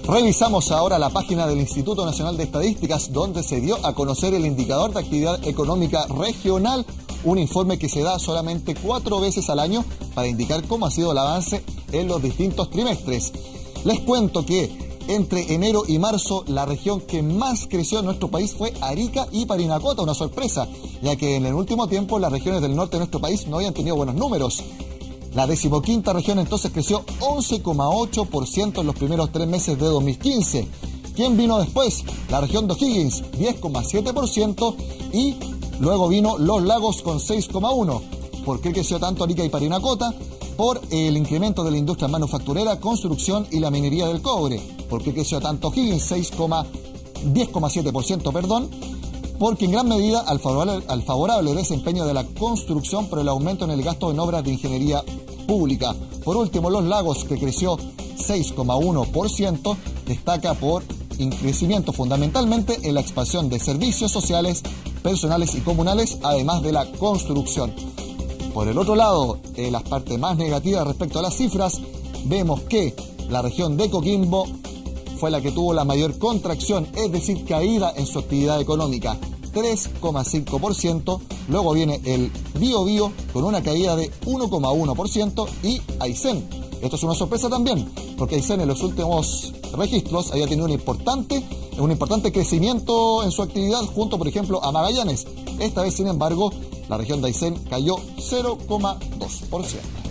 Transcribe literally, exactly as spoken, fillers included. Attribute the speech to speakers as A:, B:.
A: Revisamos ahora la página del Instituto Nacional de Estadísticas, donde se dio a conocer el indicador de actividad económica regional, un informe que se da solamente cuatro veces al año para indicar cómo ha sido el avance en los distintos trimestres. Les cuento que entre enero y marzo la región que más creció en nuestro país fue Arica y Parinacota, una sorpresa, ya que en el último tiempo las regiones del norte de nuestro país no habían tenido buenos números. La decimoquinta región entonces creció once coma ocho por ciento en los primeros tres meses de dos mil quince. ¿Quién vino después? La región de O'Higgins, diez coma siete por ciento, y luego vino Los Lagos con seis coma uno por ciento. ¿Por qué creció tanto Arica y Parinacota? Por el incremento de la industria manufacturera, construcción y la minería del cobre. ¿Por qué creció tanto O'Higgins? diez coma siete por ciento, perdón. Porque en gran medida al favorable, al favorable desempeño de la construcción por el aumento en el gasto en obras de ingeniería pública. Por último, Los Lagos, que creció seis coma uno por ciento, destaca por un crecimiento fundamentalmente en la expansión de servicios sociales, personales y comunales, además de la construcción. Por el otro lado, en las partes más negativas respecto a las cifras, vemos que la región de Coquimbo fue la que tuvo la mayor contracción, es decir, caída en su actividad económica, tres coma cinco por ciento. Luego viene el Biobío con una caída de uno coma uno por ciento y Aysén. Esto es una sorpresa también, porque Aysén en los últimos registros había tenido un importante, un importante crecimiento en su actividad junto, por ejemplo, a Magallanes. Esta vez, sin embargo, la región de Aysén cayó cero coma dos por ciento.